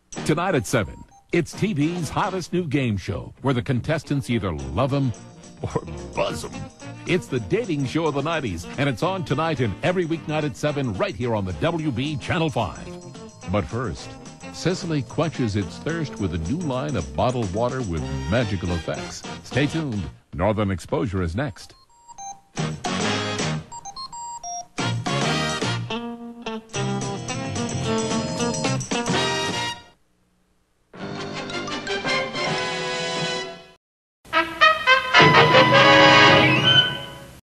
Tonight at 7, it's TV's hottest new game show where the contestants either love him or buzz him. It's the dating show of the 90s, and it's on tonight and every weeknight at 7 right here on the WB Channel 5. But first, Sicily quenches its thirst with a new line of bottled water with magical effects. Stay tuned. Northern Exposure is next.